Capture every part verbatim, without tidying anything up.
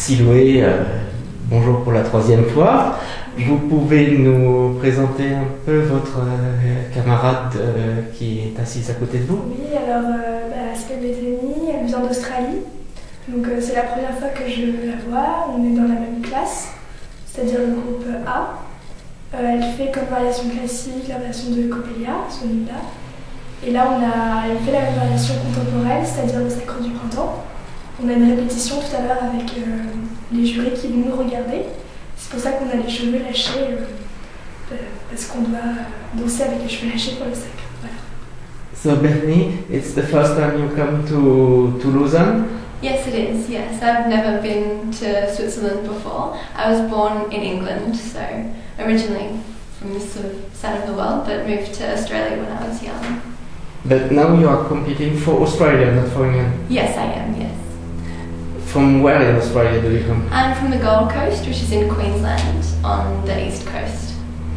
Siloué, euh, bonjour pour la troisième fois. Vous pouvez nous présenter un peu votre euh, camarade euh, qui est assise à côté de vous? Oui, alors euh, bah, c'est Bethany, elle vient d'Australie. Donc euh, c'est la première fois que je la vois. On est dans la même classe, c'est-à-dire le groupe A. Euh, elle fait comme variation classique la variation de Coppelia, celui-là. Et là, on a, elle fait la même variation contemporaine, c'est-à-dire le Sacre du Printemps. On a une répétition tout à l'heure avec euh, les jurys qui vont nous regarder. C'est pour ça qu'on a les cheveux lâchés, euh, parce qu'on doit danser avec les cheveux lâchés pour le sacre. Voilà. So Bethany, it's the first time you come to, to Lausanne? Yes, it is, yes. I've never been to Switzerland before. I was born in England, so originally from this sort of side of the world, but moved to Australia when I was young. But now you are competing for Australia, not for England? Yes, I am, yes. From where in Australia do you come? I'm from the Gold Coast, which is in Queensland, on the east coast.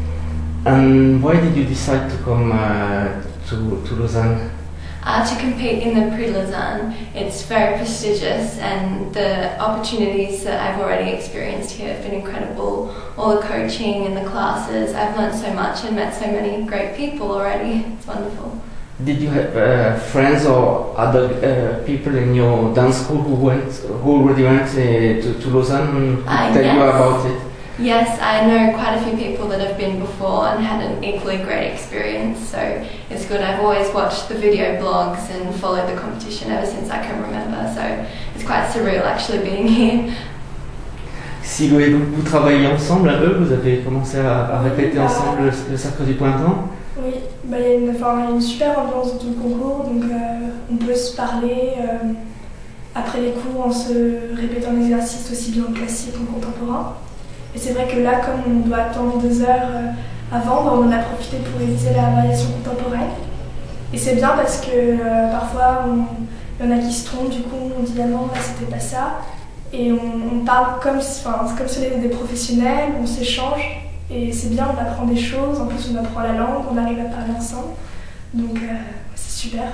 And why did you decide to come uh, to, to Lausanne? Uh, to compete in the Prix Lausanne, it's very prestigious, and the opportunities that I've already experienced here have been incredible. All the coaching and the classes, I've learned so much and met so many great people already. It's wonderful. Did you have uh, friends or other uh, people in your dance school who went, who already went uh, to, to Lausanne and Uh, tell yes. you about it? Yes, I know quite a few people that have been before and had an equally great experience, so it's good. I've always watched the video blogs and followed the competition ever since I can remember, so it's quite surreal actually being here. Siloué, donc vous travaillez ensemble un peu, vous avez commencé à, à répéter Oui, ensemble bah, le, le Sacre du Printemps? Oui, bah, il y a une, enfin, il y a une super ambiance du concours, donc euh, on peut se parler euh, après les cours en se répétant l'exercice aussi bien en classique qu'en contemporain. Et c'est vrai que là, comme on doit attendre deux heures euh, avant, bah, on en a profité pour réviser la variation contemporaine. Et c'est bien parce que euh, parfois, il y en a qui se trompent, du coup on dit ah non, là c'était pas ça. Et on, on parle comme, enfin, comme si on était des professionnels, on s'échange. Et c'est bien, on apprend des choses, en plus on apprend la langue, on arrive à parler ensemble. Donc euh, c'est super.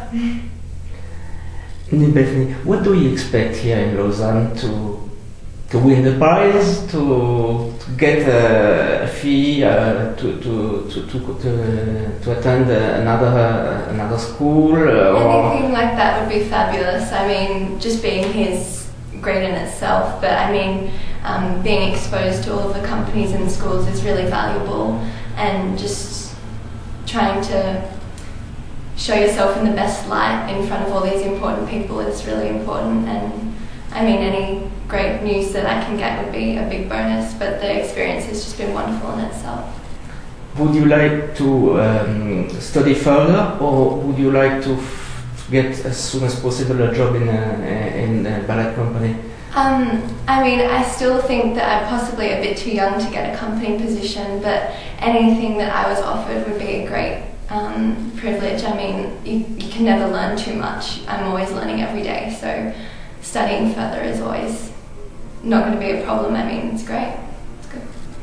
Bethany, what do you expect here in Lausanne to to win the prize, to, to get a fee, uh, to, to, to, to, to, to attend another, uh, another school? Uh, or Anything like that would be fabulous. I mean, just being here is great in itself, but I mean, um, being exposed to all of the companies and schools is really valuable, and just trying to show yourself in the best light in front of all these important people is really important. And I mean, any great news that I can get would be a big bonus, but the experience has just been wonderful in itself. would you like to um, study further, or would you like to f get as soon as possible a job in a, in a ballet company? Um, I mean, I still think that I'm possibly a bit too young to get a company position, but anything that I was offered would be a great um, privilege. I mean, you, you can never learn too much. I'm always learning every day, so studying further is always not going to be a problem. I mean, it's great. It's good.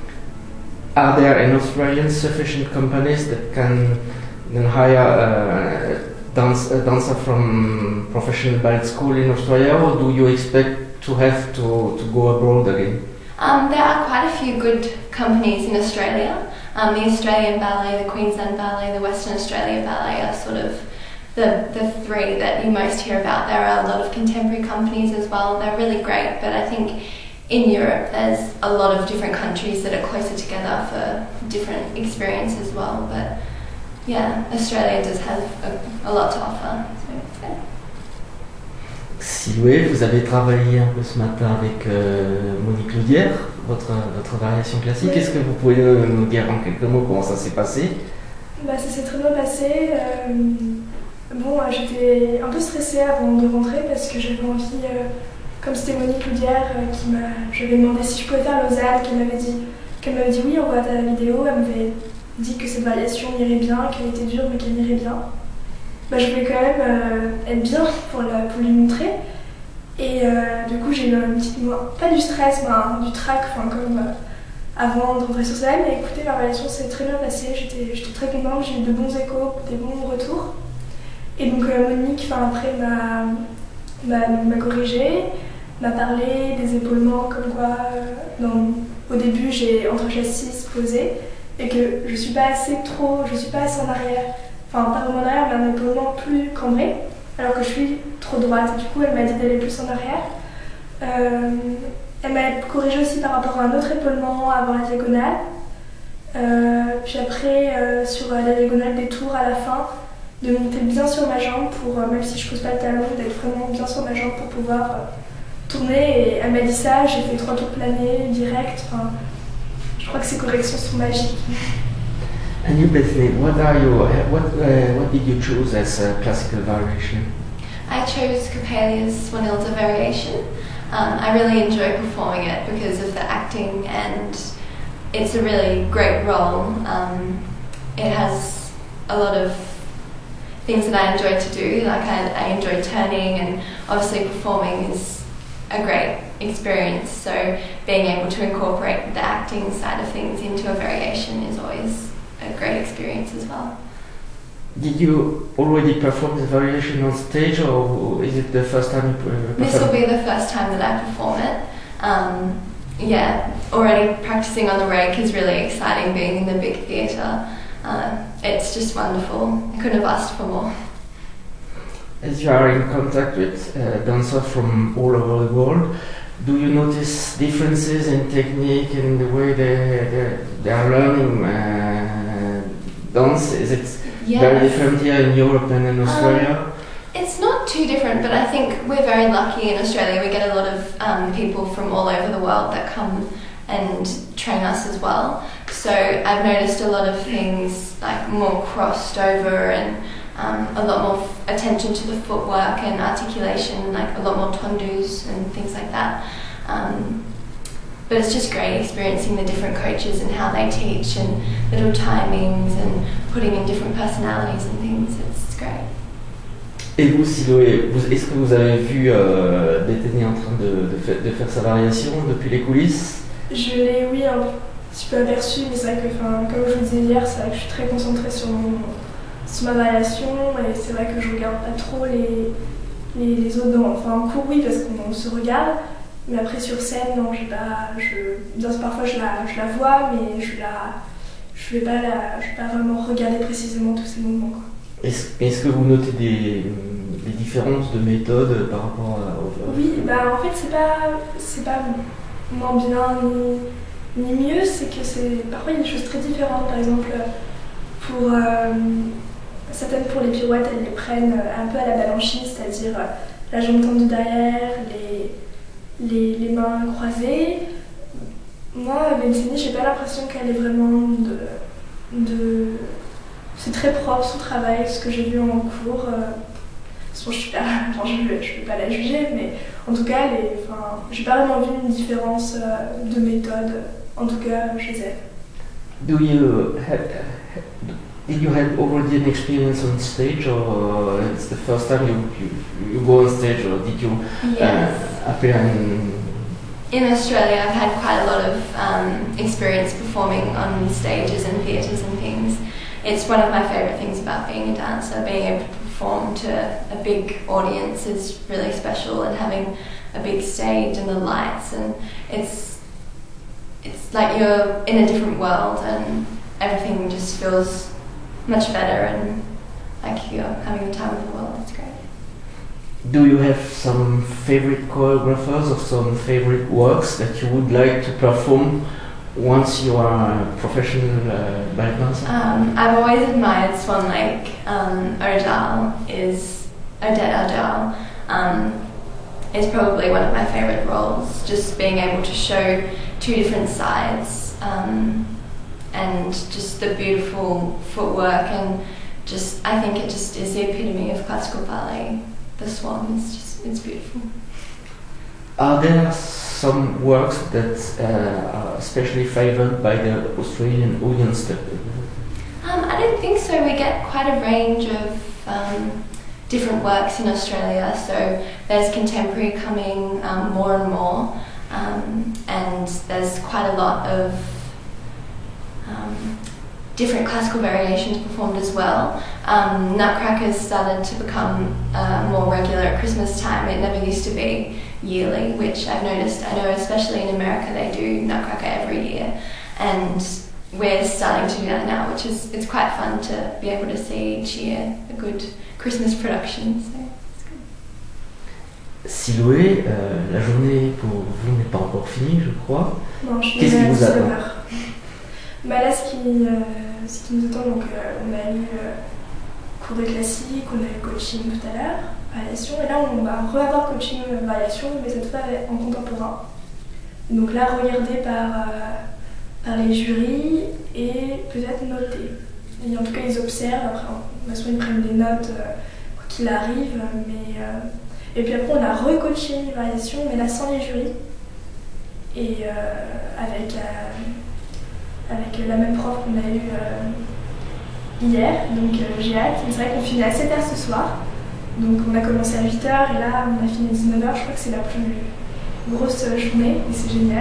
Are there in Australia sufficient companies that can, can hire a, dance, a dancer from professional ballet school in Australia, or do you expect to have to, to go abroad again? Um, there are quite a few good companies in Australia. Um, the Australian Ballet, the Queensland Ballet, the Western Australia Ballet are sort of the, the three that you most hear about. There are a lot of contemporary companies as well. They're really great, but I think in Europe there's a lot of different countries that are closer together for different experience as well. But yeah, Australia does have a, a lot to offer. So it's good. Siloué, vous avez travaillé un peu ce matin avec euh, Monique Loudière, votre, votre variation classique. Oui. Est-ce que vous pouvez nous, nous dire en quelques mots comment ça s'est passé? Bah, ça s'est très bien passé. Euh, bon, euh, j'étais un peu stressée avant de rentrer parce que j'avais envie, euh, comme c'était Monique Loudière euh, qui m'a, je lui avais demandé si je pouvais faire Lausanne, qu'elle m'avait dit, qu'elle m'avait dit oui, on voit ta vidéo, elle m'avait dit que cette variation irait bien, qu'elle était dure mais qu'elle irait bien. Bah, je voulais quand même euh, être bien pour, la, pour lui montrer. Et euh, du coup, j'ai eu une petite, pas du stress, mais un, du trac, enfin comme euh, avant de rentrer sur scène. Mais écoutez, ma variation s'est très bien passée, j'étais très contente, j'ai eu de bons échos, des bons retours. Et donc euh, Monique, enfin après, m'a corrigée. m'a parlé des épaulements, comme quoi euh, dans, au début j'ai entrechaises six posées et que je suis pas assez trop, je suis pas assez en arrière, enfin pas vraiment en arrière mais un épaulement plus cambré alors que je suis trop droite et du coup elle m'a dit d'aller plus en arrière. Euh, elle m'a corrigé aussi par rapport à un autre épaulement avant la diagonale. Euh, puis après euh, sur la diagonale des tours à la fin, de monter bien sur ma jambe pour, euh, même si je pose pas le talon, d'être vraiment bien sur ma jambe pour pouvoir euh, tourner. Et elle m'a dit ça, j'ai fait trois tours planés, direct. Enfin, je crois que ces corrections sont magiques. And you, Bethany, what are your, what, uh, what did you choose as a classical variation? I chose Coppelius Swanhilda variation. Um, I really enjoy performing it because of the acting, and it's a really great role. Um, it has a lot of things that I enjoy to do, like I, I enjoy turning, and obviously performing is a great experience, so being able to incorporate the acting side of things into a variation is always a great experience as well. Did you already perform the variation on stage, or is it the first time you perform? This will be the first time that I perform it. Um, yeah, already practicing on the rake is really exciting, being in the big theatre. Uh, it's just wonderful. I couldn't have asked for more. As you are in contact with uh, dancers from all over the world, do you notice differences in technique and the way they, they, they are learning uh, dance? Is it Yes. very different here in Europe than in Australia? Um, it's not too different, but I think we're very lucky in Australia. We get a lot of um, people from all over the world that come and train us as well. So I've noticed a lot of things like more crossed over, and um, a lot more f- attention to the footwork and articulation, like a lot more tondus and things like that. Um, But it's just great experiencing the different coaches and how they teach, and little timings and putting in different personalities and things. It's great. Et vous, Siloé, vous, est-ce que vous avez vu euh, Bethany en train de, de, fa- de faire sa variation depuis les coulisses? Je l'ai, oui, un petit peu aperçu, mais c'est vrai que, enfin, comme je vous disais hier, c'est vrai que je suis très concentrée sur, mon, sur ma variation, et c'est vrai que je regarde pas trop les, les, les autres dans, enfin, en cours, oui, parce qu'on se regarde. Mais après sur scène, non, j'ai pas, je, bien sûr, parfois je la, je la vois, mais je la, je vais pas la, je vais pas vraiment regarder précisément tous ces mouvements, quoi. Est-ce, est-ce que vous notez des, des différences de méthode par rapport à... Au, Oui, bah en fait c'est pas, c'est pas moins bien ni, ni mieux, c'est que c'est, parfois il y a des choses très différentes. Par exemple, pour euh, certaines pour les pirouettes, elles les prennent un peu à la balanchine, c'est-à-dire la jambe tendue derrière, les Les, les mains croisées. Moi, Bethany, j'ai pas l'impression qu'elle est vraiment de, de... C'est très propre son travail, ce que j'ai vu en cours. Euh... Bon, je suis pas, enfin, je, je peux pas la juger, mais en tout cas, elle est, enfin, j'ai pas vraiment vu une différence euh, de méthode, en tout cas chez elle. Do you have, did you have already an experience on stage, or it's the first time you, you, you go on stage, or did you Yes. uh, appear in... In Australia, I've had quite a lot of um, experience performing on stages and theatres and things. It's one of my favourite things about being a dancer. Being able to perform to a big audience is really special, and having a big stage and the lights, and it's it's like you're in a different world, and everything just feels much better, and like you're having the time of the world. It's great. Do you have some favorite choreographers or some favorite works that you would like to perform once you are a professional uh, ballet dancer? Um, I've always admired Swan Lake. Um, O'Dell is Odette O'Dell. Um, is probably one of my favourite roles. Just being able to show two different sides, um, and just the beautiful footwork, and just I think it just is the epitome of classical ballet. The Swan is just, it's beautiful. Are there some works that uh, are especially favoured by the Australian audience? That Um, I don't think so. We get quite a range of um, different works in Australia. So there's contemporary coming um, more and more, um, and there's quite a lot of um, different classical variations performed as well. Um, Nutcrackers started to become uh, more regular at Christmas time. It never used to be yearly, which I've noticed. I know especially in America they do Nutcracker every year, and we're starting to do that now, which is it's quite fun to be able to see each year a good Christmas production. So it's good. Siloué, euh, la journée pour vous n'est pas encore finie, je crois. Non, je suis Qu'est-ce qui à vous attend? dix-neuf heures. Bah là, ce qui, euh, ce qui nous attend, donc, euh, on a eu euh, cours de classique, on a eu coaching tout à l'heure, variation, et là on va re-avoir coaching euh, variation, mais cette fois en contemporain. Donc là, regardé par, euh, par les jurys et peut-être noté. Et en tout cas, ils observent, après, on va soit ils prennent des notes euh, quoi qu'il arrive, mais. Euh, et puis après, on a re-coaching variation, mais là sans les jurys, et euh, avec. Euh, avec la même prof qu'on a eu euh, hier, donc euh, j'ai hâte. C'est vrai qu'on finit à sept heures ce soir, donc on a commencé à huit heures et là on a fini à dix-neuf heures, je crois que c'est la plus grosse journée et c'est génial.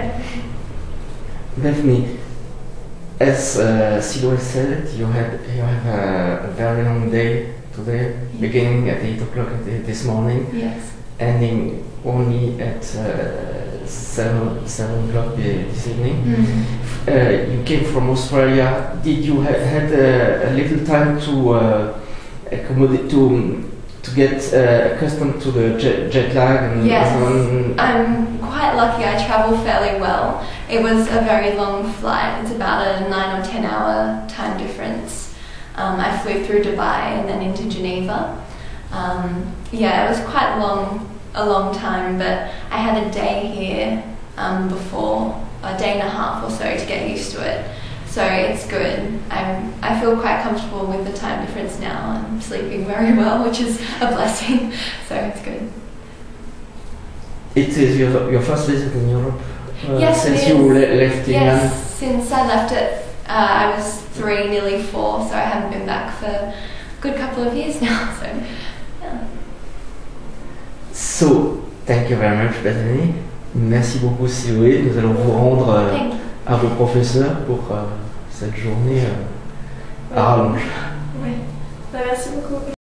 Daphne, as uh, Siloué said, you had you have a, a very long day today, beginning at eight o'clock this morning, Yes. ending only at uh, seven seven o'clock this evening. Mm. Uh, you came from Australia. Did you ha had uh, a little time to uh, accommodate to to get uh, accustomed to the jet, jet lag? And Yes, so on? I'm quite lucky. I travel fairly well. It was a very long flight. It's about a nine or ten hour time difference. Um, I flew through Dubai and then into Geneva. Um, yeah, it was quite long, a long time, but I had a day here um, before, a day and a half or so to get used to it. So it's good. I'm, I feel quite comfortable with the time difference now. I'm sleeping very well, which is a blessing. So it's good. It is your, your first visit in Europe uh, Yes, since it you is. le left England? Yes, since I left it, uh, I was three, nearly four, so I haven't been back for a good couple of years now. So, yeah. So, thank you very much, Bethany. Merci beaucoup, Siloué. Nous allons vous rendre euh, Thank you. à vos professeurs pour euh, cette journée euh, à rallonge. Ouais. Bah, merci beaucoup.